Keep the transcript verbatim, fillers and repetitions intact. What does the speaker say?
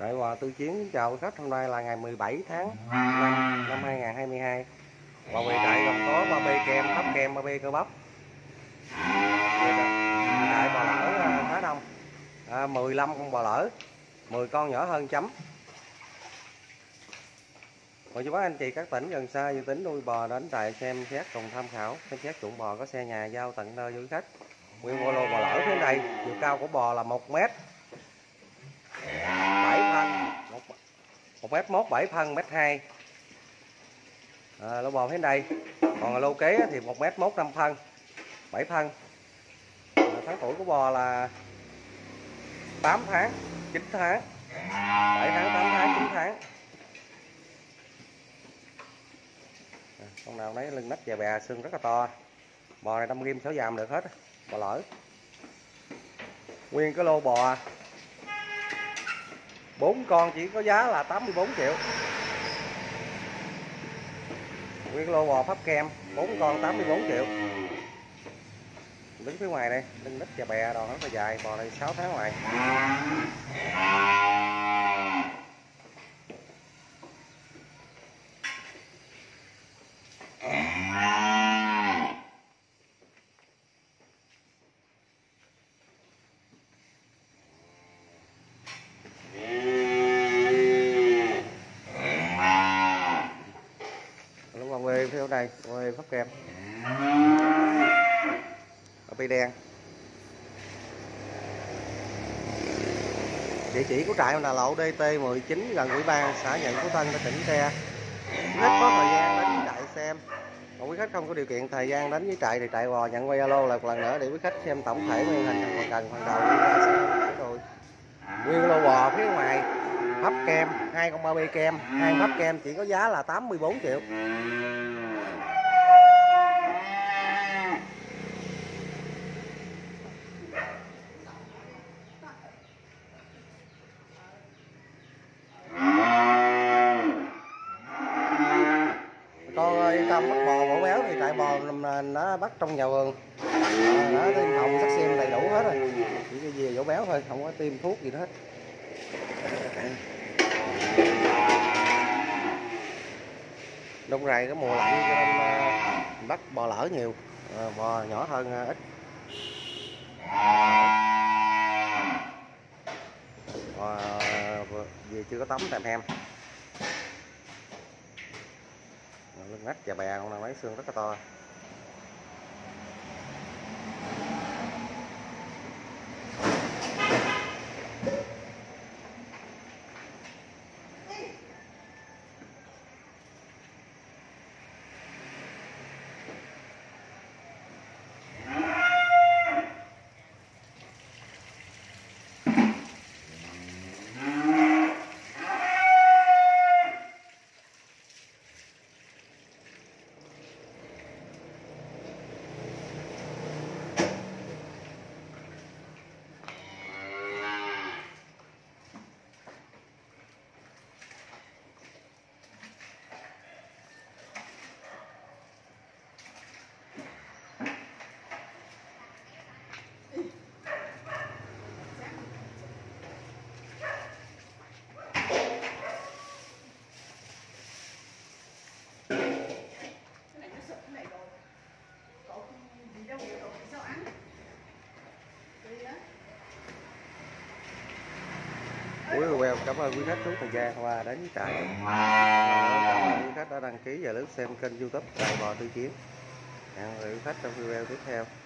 Trại bò Tư Chiến chào khách. Hôm nay là ngày mười bảy tháng năm năm hai nghìn không trăm hai mươi hai. Bò về trại gồm có ba bê kem, bắp kem, ba bê cơ bắp. Trại bò lỡ khá đông, à, mười lăm con bò lỡ, mười con nhỏ hơn chấm. Mời chú bác anh chị các tỉnh gần xa dự tính nuôi bò đến trại xem xét cùng tham khảo. Xem xét chuộng bò có xe nhà giao tận nơi với khách. Nguyên bộ lô bò lỡ phía đây, chiều cao của bò là một mét bảy phân, một mét mốt bảy phân, mét hai. À, lô bò phía đây. Còn lô kế thì một mét mốt năm phân, bảy phân. À, tháng tuổi của bò là tám tháng, chín tháng, bảy tháng, tám tháng, chín tháng. À, con nào lấy lưng nách và bè xương rất là to. Bò này đâm rim sáu dàm được hết, bò lỡ. Nguyên cái lô bò bốn con chỉ có giá là tám mươi bốn triệu. Nguyên cái lô bò pháp kem bốn con tám mươi bốn triệu. Đứng phía ngoài đây, lưng nít và bè đòn rất là dài. Bò này sáu tháng ngoài. Quê theo đây, quê pháp kem, bì đen. Địa chỉ của trại là lộ đê tê mười chín gần Ủy ban xã Nhận Phú Tân, tỉnh Tre. Quý khách có thời gian đến với trại xem. Còn quý khách không có điều kiện thời gian đến với trại thì trại bò nhận quay alo là một lần nữa để quý khách xem tổng thể nguyên hình còn cần phần đầu rồi. Nguyên lô bò phía ngoài hấp kem, hai con ba bê kem, hai hấp kem chỉ có giá là tám mươi bốn triệu. Con yên tâm bắt bò bổ béo thì trại bò nó bắt trong nhà vườn, nó tiêm phòng sắc xiêm đầy đủ hết rồi, chỉ cái gì dỗ béo thôi, không có tiêm thuốc gì hết. Đông rày cái mùa lạnh cho nên bắt bò lỡ nhiều, bò nhỏ hơn ít. Bò vì chưa có tắm tèm hem. Lưng nách và bè con nào lấy xương rất là to. Quý vị, cảm ơn quý khách suốt thời gian qua đến với trại. Cảm ơn quý khách đã đăng ký và lướt xem kênh YouTube Trại Bò Tư Chiến. Hẹn gặp lại quý khách trong video tiếp theo.